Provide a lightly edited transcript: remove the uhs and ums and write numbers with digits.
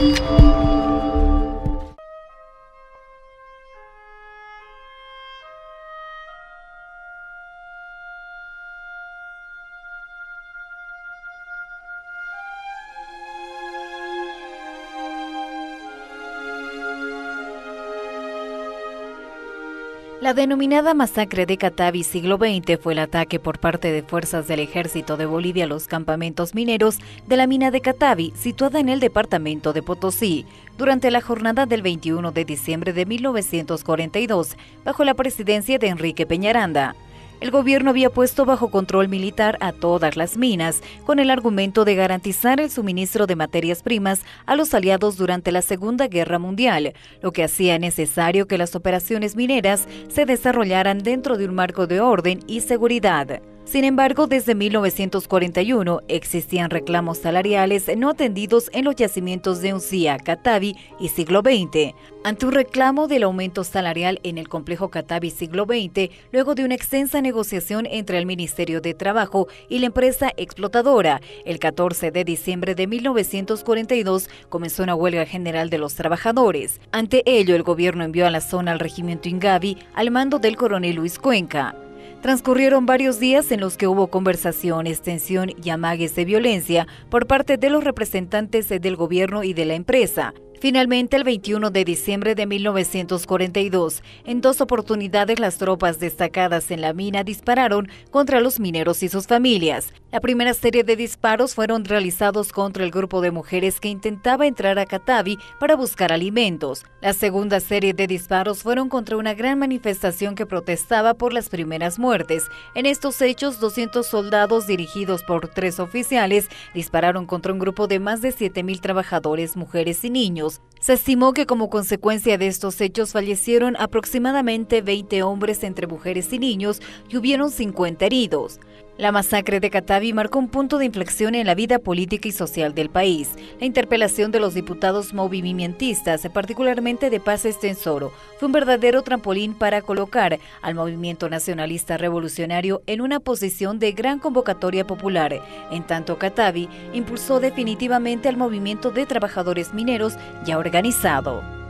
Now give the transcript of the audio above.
La denominada masacre de Catavi siglo XX fue el ataque por parte de fuerzas del ejército de Bolivia a los campamentos mineros de la mina de Catavi, situada en el departamento de Potosí, durante la jornada del 21 de diciembre de 1942, bajo la presidencia de Enrique Peñaranda. El gobierno había puesto bajo control militar a todas las minas, con el argumento de garantizar el suministro de materias primas a los aliados durante la Segunda Guerra Mundial, lo que hacía necesario que las operaciones mineras se desarrollaran dentro de un marco de orden y seguridad. Sin embargo, desde 1941 existían reclamos salariales no atendidos en los yacimientos de Uncía, Catavi y siglo XX. Ante un reclamo del aumento salarial en el complejo Catavi siglo XX, luego de una extensa negociación entre el Ministerio de Trabajo y la empresa explotadora, el 14 de diciembre de 1942 comenzó una huelga general de los trabajadores. Ante ello, el gobierno envió a la zona al regimiento Ingavi al mando del coronel Luis Cuenca. Transcurrieron varios días en los que hubo conversaciones, tensión y amagues de violencia por parte de los representantes del gobierno y de la empresa. Finalmente, el 21 de diciembre de 1942, en dos oportunidades las tropas destacadas en la mina dispararon contra los mineros y sus familias. La primera serie de disparos fueron realizados contra el grupo de mujeres que intentaba entrar a Catavi para buscar alimentos. La segunda serie de disparos fueron contra una gran manifestación que protestaba por las primeras muertes. En estos hechos, 200 soldados dirigidos por 3 oficiales dispararon contra un grupo de más de 7.000 trabajadores, mujeres y niños. Se estimó que como consecuencia de estos hechos fallecieron aproximadamente 20 hombres entre mujeres y niños y hubieron 50 heridos. La masacre de Catavi marcó un punto de inflexión en la vida política y social del país. La interpelación de los diputados movimentistas, particularmente de Paz Estensoro, fue un verdadero trampolín para colocar al movimiento nacionalista revolucionario en una posición de gran convocatoria popular. En tanto, Catavi impulsó definitivamente al movimiento de trabajadores mineros ya organizado.